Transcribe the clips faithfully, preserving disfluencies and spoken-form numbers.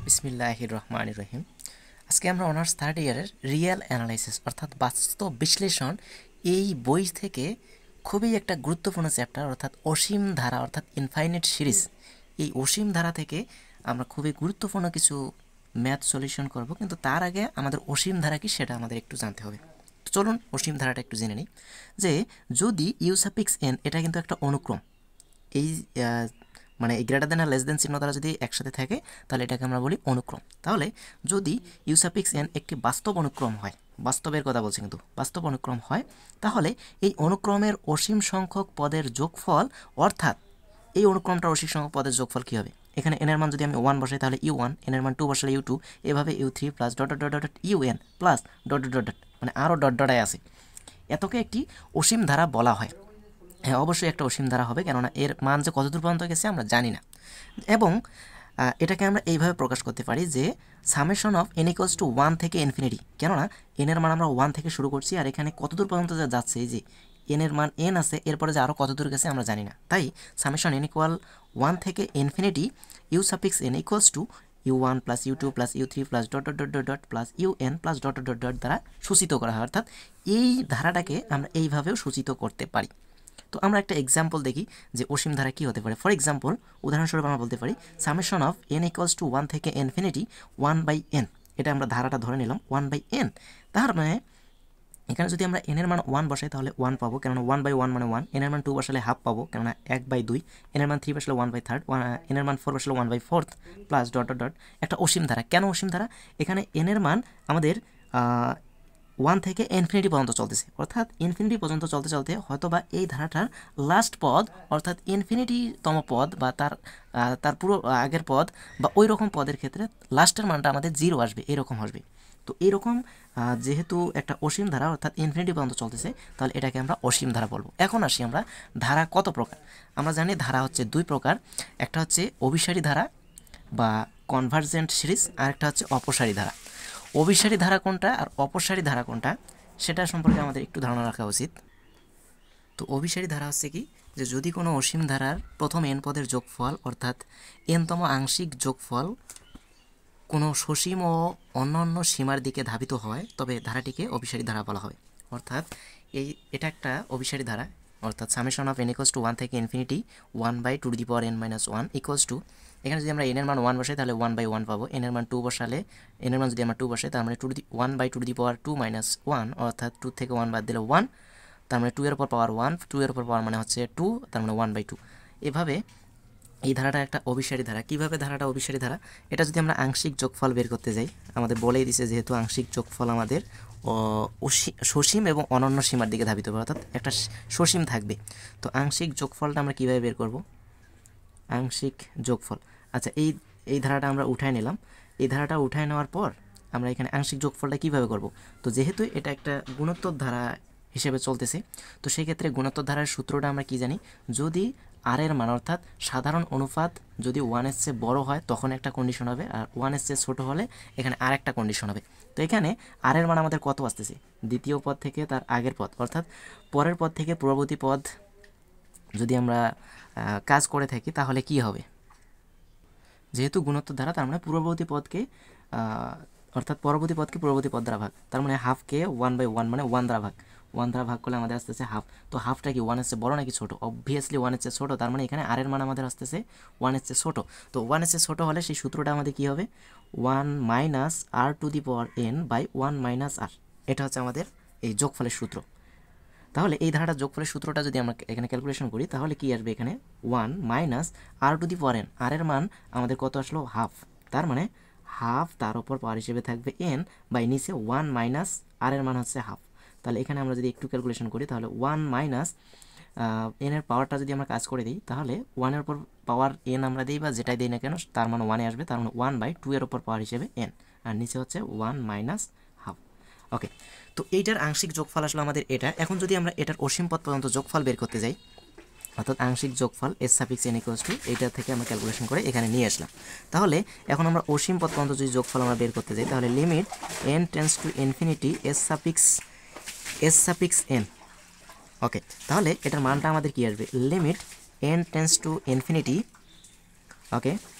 বিসমিল্লাহির রহমানির রহিম। আজকে আমরা অনার্স থার্ড ইয়ারের রিয়েল অ্যানালাইসিস অর্থাৎ বাস্তব বিশ্লেষণ এই বই থেকে খুবই একটা গুরুত্বপূর্ণ চ্যাপ্টার অর্থাৎ অসীম ধারা অর্থাৎ ইনফাইনাইট সিরিজ, এই অসীম ধারা থেকে আমরা খুবই গুরুত্বপূর্ণ কিছু ম্যাথ সলিউশন করব, কিন্তু তার আগে আমাদের অসীম ধারা কি সেটা আমাদের একটু জানতে হবে। তো চলুন অসীম ধারাটা একটু জেনে নিই। যে যদি ইউ সাফিক্স এন, এটা কিন্তু একটা অনুক্রম, এই মানে গ্রেটার দেন আর লেস দেন চিহ্ন দ্বারা যদি একসাথে থাকে তাহলে এটাকে আমরা বলি অনুক্রম। তাহলে যদি ইউ সাফিক্স এন একটি বাস্তব অনুক্রম হয়, বাস্তবের কথা বলছি কিন্তু বাস্তব অনুক্রম হয়, তাহলে এই অনুক্রমের অসীম সংখ্যক পদের যোগফল অর্থাৎ এই অনুক্রমটার অসীম সংখ্যক পদের যোগফল কী হবে? এখানে এন এর মান যদি আমি ওয়ান বসাই তাহলে ইউ ওয়ান, এন এর মান টু বসালে ইউ টু, এভাবে U three plus dot dot dot U N plus dot dot dot মানে আরও ডট ডটায় আছে। এতকে একটি অসীম ধারা বলা হয়। হ্যাঁ, অবশ্যই একটা অসীম ধারা হবে, কেননা এর মান যে কতদূর পর্যন্ত গেছে আমরা জানি না। এবং এটাকে আমরা এইভাবে প্রকাশ করতে পারি যে summation of N equals to one থেকে ইনফিনিটি, কেননা এনের মান আমরা ওয়ান থেকে শুরু করছি আর এখানে কতদূর পর্যন্ত যা যাচ্ছে, এই যে এনের মান এন আছে, এরপরে যে আরও কতদূর গেছে আমরা জানি না। তাই সামেশন এন ইকুয়াল ওয়ান থেকে infinity you suffix N equals to U one plus U two plus U three plus dot dot dot dot dot plus U N plus dot dot dot দ্বারা সূচিত করা হয়। অর্থাৎ এই ধারাটাকে আমরা এইভাবেও সূচিত করতে পারি। তো আমরা একটা এক্সাম্পল দেখি যে অসীম ধারা কী হতে পারে। ফর এক্সাম্পল, উদাহরণস্বরূপ আমরা বলতে পারি summation of N equals to one থেকে ইনফিনিটি ওয়ান বাই এন, এটা আমরা ধারাটা ধরে নিলাম ওয়ান বাই এন। তার মানে এখানে যদি আমরা এনের মান ওয়ান বসাই তাহলে ওয়ান পাবো, কেননা ওয়ান বাই ওয়ান মানে ওয়ান। এনের মান টু বসালে হাফ পাবো, কেননা এক বাই দুই। এনের মান থ্রি বসালে ওয়ান বাই থার্ড, এনের মান ফোর বসালে one by fourth plus dot dot dot. একটা অসীম ধারা। কেন অসীম ধারা? এখানে এনের মান আমাদের ওয়ান থেকে ইনফিনিটি পর্যন্ত চলতেছে, অর্থাৎ ইনফিনিটি পর্যন্ত চলতে চলতে হয়তো বা এই ধারাটার লাস্ট পদ অর্থাৎ ইনফিনিটিতম পদ বা তার তার পুরো আগের পদ বা ওই রকম পদের ক্ষেত্রে লাস্টের মানটা আমাদের জিরো আসবে, এরকম আসবে। তো এরকম যেহেতু একটা অসীম ধারা অর্থাৎ ইনফিনিটি পর্যন্ত চলতেছে, তাহলে এটাকে আমরা অসীম ধারা বলবো। এখন আসি আমরা ধারা কত প্রকার। আমরা জানি ধারা হচ্ছে দুই প্রকার, একটা হচ্ছে অভিসারী ধারা বা কনভার্জেন্ট সিরিজ, আর একটা হচ্ছে অপসারী ধারা। অভিসারী ধারা কোনটা আর অপসারী ধারা কোনটা সেটা সম্পর্কে আমাদের একটু ধারণা রাখা উচিত। তো অভিসারী ধারা হচ্ছে কি, যে যদি কোনো অসীম ধারার প্রথম এন পদের যোগফল অর্থাৎ এনতম আংশিক যোগফল কোনো সসীম ও অন্যান্য সীমার দিকে ধাবিত হয়, তবে ধারাটিকে অভিসারী ধারা বলা হয়। অর্থাৎ এই এটা একটা অভিসারী ধারা, অর্থাৎ summation of N equals to one থেকে infinity one by two the power N minus one equals to, এখানে যদি আমরা এনের মান ওয়ান বসাই তাহলে ওয়ান বাই ওয়ান পাবো। এনের মান টু বসালে এনের মান যদি আমরা টু বসাই তার মানে two the one by two the power two minus one, অর্থাৎ টু থেকে ওয়ান বাদ দিলে ওয়ান, তার মানে টু এর উপর পাওয়ার ওয়ান, টু এর উপর পাওয়ার মানে হচ্ছে টু, তার মানে ওয়ান বাই টু। এভাবে এই ধারাটা একটা অভিসারী ধারা। কীভাবে ধারাটা অভিসারী ধারা? এটা যদি আমরা আংশিক যোগফল বের করতে যাই, আমাদের বলেই দিছে যেহেতু আংশিক যোগফল আমাদের সসীম এবং অনন্য সীমার দিকে ধাবিত হবে, অর্থাৎ একটা সসীম থাকবে। তো আংশিক যোগফলটা আমরা কীভাবে বের করব? আংশিক যোগফল, আচ্ছা এই এই ধারাটা আমরা উঠায় নিলাম। এই ধারাটা উঠায় নেওয়ার পর আমরা এখানে আংশিক যোগফলটা কীভাবে করব? তো যেহেতু এটা একটা গুণোত্তর ধারা হিসেবে চলতেছে, তো সেই ক্ষেত্রে গুণোত্তর ধারার সূত্রটা আমরা কি জানি, যদি আর এর মান অর্থাৎ সাধারণ অনুপাত যদি ওয়ানের চেয়ে বড় হয় তখন একটা কন্ডিশন হবে, আর ওয়ানের চেয়ে ছোটো হলে এখানে আর একটা কন্ডিশন হবে। তো এখানে আর এর মান আমাদের কত আসতেছে? দ্বিতীয় পদ থেকে তার আগের পদ, অর্থাৎ পরের পদ থেকে পূর্ববর্তী পদ যদি আমরা কাজ করে থাকি তাহলে কি হবে? যেহেতু গুণোত্তর ধারা, তার মানে পূর্ববর্তী পদকে অর্থাৎ পরবর্তী পদকে পূর্ববর্তী পদ দ্বারা ভাগ, তার মানে হাফকে ওয়ান বাই ওয়ান মানে ওয়ান দ্বারা ভাগ, ওয়ান দ্বারা ভাগ করলে আমাদের আসতেছে হাফ। তো হাফটা কি ওয়ানের চেয়ে বড় নাকি ছোটো? অবভিয়াসলি ওয়ানের চেয়ে ছোটো, তার মানে এখানে আর এর মান আমাদের আসতেছে ওয়ানের চেয়ে ছোটো। তো ওয়ানের চেয়ে ছোটো হলে সেই সূত্রটা আমাদের কী হবে? One minus R two the power N by one minus R, এটা হচ্ছে আমাদের এই যোগফলের সূত্র। তাহলে এই ধারাটা যোগফলের সূত্রটা যদি আমরা এখানে ক্যালকুলেশন করি তাহলে কি আসবে? এখানে one minus R two the power N, R এর মান আমাদের কত আসলো? হাফ, তার মানে হাফ তার উপর পাওয়ার হিসেবে থাকবে এন বাই নিচে ওয়ান মাইনাস আর এর মান হচ্ছে হাফ। তাহলে এখানে আমরা যদি একটু ক্যালকুলেশন করি তাহলে ওয়ান মাইনাস এনের পাওয়ারটা যদি আমরা কাজ করে দিই তাহলে ওয়ানের উপর পাওয়ার এন আমরা দিই বা যেটাই দিই না কেন তার মানে ওয়ানে আসবে, তার মানে ওয়ান বাই টু এর উপর পাওয়ার হিসেবে এন, আর নিচে হচ্ছে ওয়ান মাইনাস হাফ। ওকে, তো এইটার আংশিক যোগফল আসলো আমাদের এটা। এখন যদি আমরা এটার অসীম পদ পর্যন্ত যোগফল বের করতে যাই, অর্থাৎ আংশিক যোগফল s suffix N equals to এইটা থেকে আমরা ক্যালকুলেশন করে এখানে নিয়ে আসলাম। তাহলে এখন আমরা অসীম পদ পর্যন্ত যদি যোগফল আমরা বের করতে যাই তাহলে limit n tends to infinity s suffix s suffix n. Okay, তাহলে এটার মানটা আমাদের কি আসবে? Limit n tends to infinity okay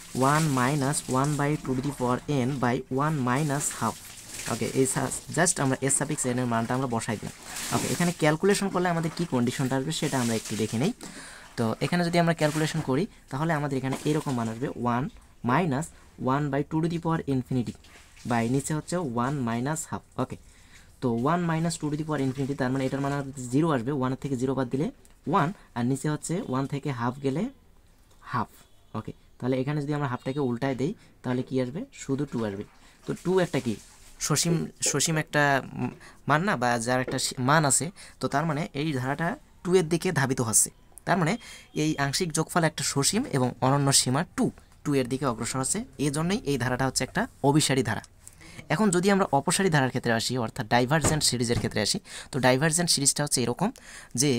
one minus one by two to the power N by one minus half. Okay, এই just আমরা S suffix n এর মানটা আমরা বসাই দিলাম। ওকে, এখানে ক্যালকুলেশন করলে আমাদের কি কন্ডিশনটা আসবে সেটা আমরা একটু দেখে নেই। তো এখানে যদি আমরা ক্যালকুলেশন করি তাহলে আমাদের এখানে এরকম মান আসবে one minus one by two to the power infinity by নিচে হচ্ছে ওয়ান মাইনাস হাফ। ওকে, তো one minus two to the power infinity, তার মানে এটার মানে জিরো আসবে, ওয়ানের থেকে জিরো বাদ দিলে ওয়ান, আর নিচে হচ্ছে ওয়ান থেকে হাফ গেলে হাফ। ওকে, তাহলে এখানে যদি আমরা হাফটাকে উল্টায় দেই তাহলে কি আসবে, শুধু টু আসবে। তো টু একটা কি সসীম সসীম একটা মান না, বা যার একটা মান আছে, তো তার মানে এই ধারাটা টু এর দিকে ধাবিত হচ্ছে। তার মানে এই আংশিক যোগফল একটা সসীম এবং অনন্য সীমা টু টু এর দিকে অগ্রসর হচ্ছে, এই জন্যই এই ধারাটা হচ্ছে একটা অভিসারী ধারা। এখন যদি আমরা অপসারী ধারার ক্ষেত্রে আসি, অর্থাৎ ডাইভারজেন্ট সিরিজের ক্ষেত্রে আসি, তো ডাইভারজেন্ট সিরিজটা হচ্ছে এরকম যে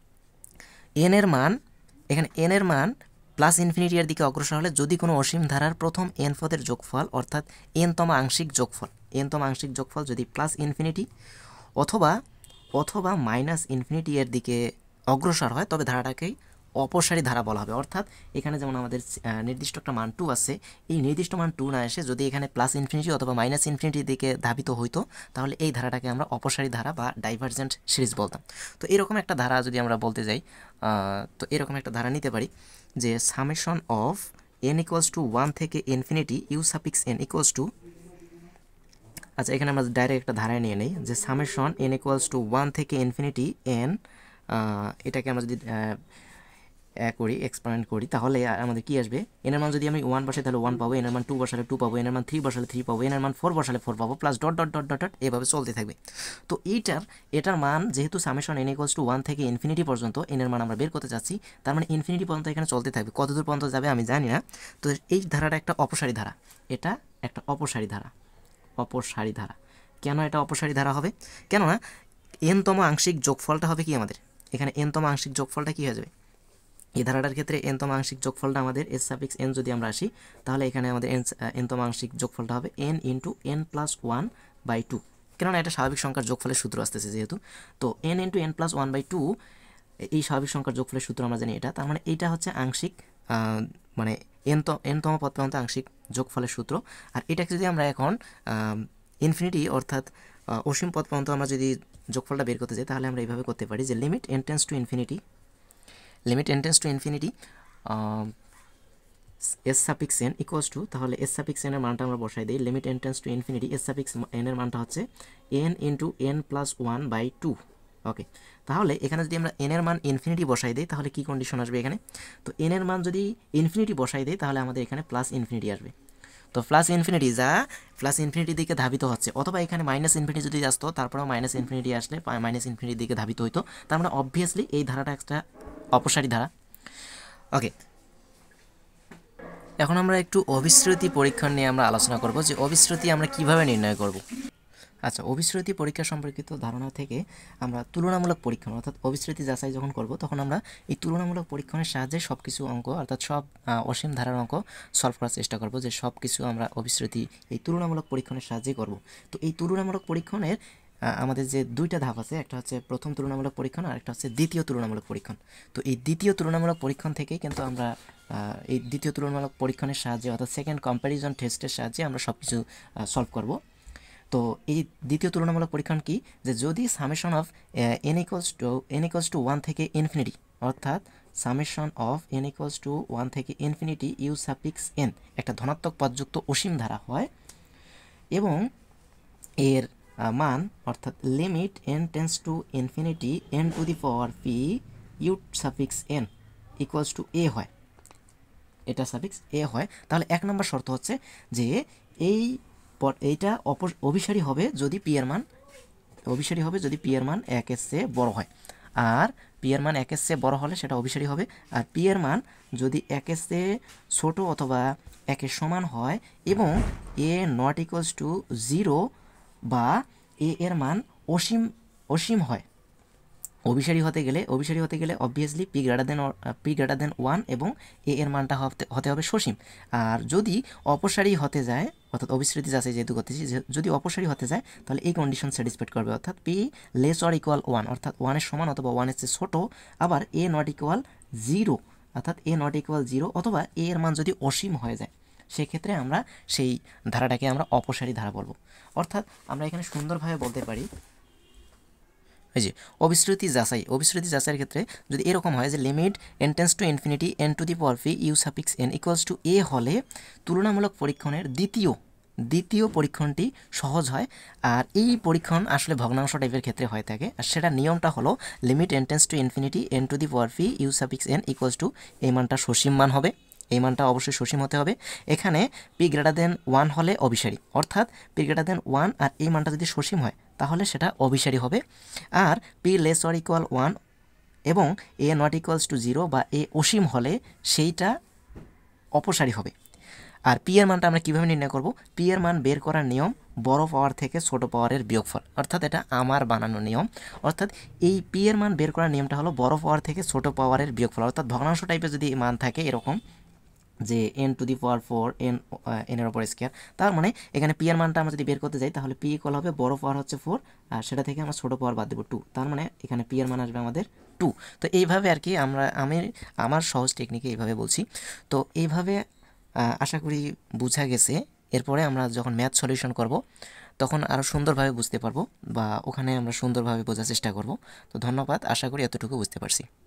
এন এর মান, এখানে এন এর মান প্লাস ইনফিনিটি এর দিকে অগ্রসর হলে যদি কোনো অসীম ধারার প্রথম এন পদের যোগফল অর্থাৎ এনতম আংশিক যোগফল এনতম আংশিক যোগফল যদি প্লাস ইনফিনিটি অথবা অথবা মাইনাস ইনফিনিটি এর দিকে অগ্রসর হয় তবে ধারাটাকেই অপসারী ধারা বলা হবে। অর্থাৎ এখানে যেমন আমাদের নির্দিষ্ট একটা মান টু আছে, এই নির্দিষ্ট মান টু না এসে যদি এখানে প্লাস ইনফিনিটি অথবা মাইনাস ইনফিনিটির দিকে ধাবিত হইতো তাহলে এই ধারাটাকে আমরা অপসারী ধারা বা ডাইভারজেন্ট সিরিজ বলতাম। তো এরকম একটা ধারা যদি আমরা বলতে যাই, তো এরকম একটা ধারা নিতে পারি যে summation of N equals to one থেকে infinity you suffix N equals to, আচ্ছা এখানে আমরা ডাইরেক্ট একটা ধারায় নিয়ে নেই যে summation n equals to one থেকে ইনফিনিটি এন, এটাকে আমরা যদি করি এক্সপ্যান্ড করি তাহলে আমাদের কি আসবে, এনের মান যদি আমি ওয়ান বসাই তাহলে ওয়ান পাবো, এনের মান টু বসালে টু পাবো, এনের মান থ্রি বসালে থ্রি পাবো, এনের মান ফোর বসালে ফোর পাবো, plus dot dot dot dot dot এভাবে চলতে থাকবে। তো এইটার এটার মান যেহেতু summation n equals to one থেকে ইনফিনিটি পর্যন্ত এনের মান আমরা বের করতে চাচ্ছি, তার মানে ইনফিনিটি পর্যন্ত এখানে চলতে থাকবে, কতদূর পর্যন্ত যাবে আমি জানি না। তো এই ধারাটা একটা অপসারী ধারা, এটা একটা অপসারী ধারা। অপসারী ধারা কেন এটা অপসারী ধারা হবে, কেননা এনতম আংশিক যোগফলটা হবে কি আমাদের, এখানে এনতম আংশিক যোগফলটা কি হয়ে যাবে, এই ধারাটার ক্ষেত্রে এনতম আংশিক যোগফলটা আমাদের এস সাফিক্স এন যদি আমরা আসি তাহলে এখানে আমাদের এন এনতম আংশিক যোগফলটা হবে n into n plus one by two, কেননা এটা স্বাভাবিক সংখ্যার যোগফলের সূত্র আসতেছে যেহেতু। তো n into n plus one by two এই স্বাভাবিক সংখ্যার যোগফলের সূত্র আমরা জানি এটা, তার মানে এইটা হচ্ছে আংশিক মানে এনতম এনতম পদ পর্যন্ত আংশিক যোগফলের সূত্র। আর এটাকে যদি আমরা এখন ইনফিনিটি অর্থাৎ অসীম পদ পর্যন্ত আমরা যদি যোগফলটা বের করতে যাই তাহলে আমরা এইভাবে করতে পারি যে limit n tends to infinity limit n tends to infinity s suffix N equals to, তাহলে এস সাফিক্স এন এর মানটা আমরা বসাই দিই, limit n tends to infinity s suffix n এর মানটা হচ্ছে n into n plus one by two. Okay, তাহলে এখানে যদি আমরা এন এর মান ইনফিনিটি বসাই দিই তাহলে কি কন্ডিশন আসবে এখানে, তো এন এর মান যদি ইনফিনিটি বসাই দিই তাহলে আমাদের এখানে প্লাস ইনফিনিটি আসবে। তো প্লাস ইনফিনিটি যা প্লাস ইনফিনিটির দিকে ধাবিত হচ্ছে, অথবা এখানে মাইনাস ইনফিনিটি যদি আসতো তারপরেও মাইনাস ইনফিনিটি আসলে মাইনাস ইনফিনিটির দিকে ধাবিত হইতো, তার মানে অবভিয়াসলি এই ধারাটা একটা অপসারী ধারা। ওকে, এখন আমরা একটু অবিশ্রুতি পরীক্ষণ নিয়ে আমরা আলোচনা করব যে অবিশ্রুতি আমরা কিভাবে নির্ণয় করব। আচ্ছা, অবিশ্রুতি পরীক্ষা সম্পর্কিত ধারণা থেকে আমরা তুলনামূলক পরীক্ষণ অর্থাৎ অবিশ্রুতি যাচাই যখন করব তখন আমরা এই তুলনামূলক পরীক্ষণের সাহায্যে সব কিছু অঙ্ক অর্থাৎ সব অসীম ধারার অঙ্ক সলভ করার চেষ্টা করব, যে সব কিছু আমরা অবিশ্রুতি এই তুলনামূলক পরীক্ষণের সাহায্যে করব। তো এই তুলনামূলক পরীক্ষণের আমাদের যে দুইটা ধাপ আছে, একটা হচ্ছে প্রথম তুলনামূলক পরীক্ষণ আর একটা হচ্ছে দ্বিতীয় তুলনামূলক পরীক্ষণ। তো এই দ্বিতীয় তুলনামূলক পরীক্ষণ থেকেই কিন্তু আমরা এই দ্বিতীয় তুলনামূলক পরীক্ষণের সাহায্যে অর্থাৎ সেকেন্ড কম্প্যারিজন টেস্টের সাহায্যে আমরা সব কিছু সলভ করব। তো এই দ্বিতীয় তুলনামূলক পরীক্ষণ কি, যে যদি summation of N equals to n equals to one থেকে ইনফিনিটি অর্থাৎ summation of N equals to one থেকে ইনফিনিটি ইউ সাফিক্স এন একটা ধনাত্মক পদযুক্ত অসীম ধারা হয় এবং এর মান অর্থাৎ limit n tends to infinity n to the power p u suffix N equals to A হয়, এটা সাফিক্স এ হয়, তাহলে এক নম্বর শর্ত হচ্ছে যে এই এইটা অভিসারী হবে যদি পি এর মান অভিসারী হবে যদি পি এর মান একের চেয়ে বড় হয়, আর পি এর মান একের চেয়ে বড় হলে সেটা অভিসারী হবে, আর পি এর মান যদি একের চেয়ে ছোটো অথবা একের সমান হয় এবং A not equals to zero বা এ এর মান অসীম অসীম হয়। অভিসারী হতে গেলে অভিসারী হতে গেলে obviously p greater than p greater than one এবং এ এর মানটা হতে হতে হবে সসীম। আর যদি অপসারী হতে যায় অর্থাৎ অবিশ্রুতি যাচাই যেহেতু করতেছি, যদি অপসারী হতে যায় তাহলে এই কন্ডিশন স্যাটিসফাইড করবে, অর্থাৎ p less or equal one অর্থাৎ ওয়ানের সমান অথবা ওয়ানের চেয়ে ছোটো, আবার এ নট ইকুয়াল জিরো অর্থাৎ এ নট ইকুয়াল জিরো অথবা এ এর মান যদি অসীম হয়ে যায় সেক্ষেত্রে আমরা সেই ধারাটাকে আমরা অপসারী ধারা বলবো। অর্থাৎ আমরা এখানে সুন্দরভাবে বলতে পারি এই যে অবিশ্রুতি যাচাই, অবিশ্রুতি যাচাইয়ের ক্ষেত্রে যদি এরকম হয় যে limit n tends to infinity n to the power p u suffix N equals to A হলে তুলনামূলক পরীক্ষণের দ্বিতীয় দ্বিতীয় পরীক্ষণটি সহজ হয়। আর এই পরীক্ষণ আসলে ভগ্নাংশ টাইপের ক্ষেত্রে হয়ে থাকে, আর সেটা নিয়মটা হলো limit n tends to infinity n to the power p u suffix N equals to এই মানটা সসীম মান হবে, এই মানটা অবশ্যই সসীম হতে হবে। এখানে পি গ্রেটার দেন ওয়ান হলে অভিসারী, অর্থাৎ পি গ্রেটার দেন ওয়ান আর এই মানটা যদি সসীম হয় তাহলে সেটা অভিসারী হবে। আর p less or equal one এবং A not equals to zero বা এ অসীম হলে সেইটা অপসারী হবে। আর পি এর মানটা আমরা কীভাবে নির্ণয় করব? পি এর মান বের করার নিয়ম বড় পাওয়ার থেকে ছোট পাওয়ারের বিয়োগফল, অর্থাৎ এটা আমার বানানো নিয়ম। অর্থাৎ এই পি এর মান বের করার নিয়মটা হলো বড় পাওয়ার থেকে ছোট পাওয়ারের বিয়োগফল। অর্থাৎ ভগ্নাংশ টাইপের যদি মান থাকে এরকম যে n to the power four n এনের ওপর স্কোয়ার, তার মানে এখানে পি এর মানটা আমরা যদি বের করতে যাই তাহলে পি ইকুয়াল হবে বড় পাওয়ার হচ্ছে ফোর আর সেটা থেকে আমরা ছোটো পাওয়ার বাদ দেবো টু, তার মানে এখানে পি এর মান আসবে আমাদের টু। তো এইভাবে আর কি আমরা আমি আমার সহজ টেকনিকে এইভাবে বলছি। তো এইভাবে আশা করি বোঝা গেছে। এরপরে আমরা যখন ম্যাথ সলিউশন করব তখন আরও সুন্দরভাবে বুঝতে পারবো বা ওখানে আমরা সুন্দরভাবে বোঝার চেষ্টা করব। তো ধন্যবাদ, আশা করি এতটুকু বুঝতে পারছি।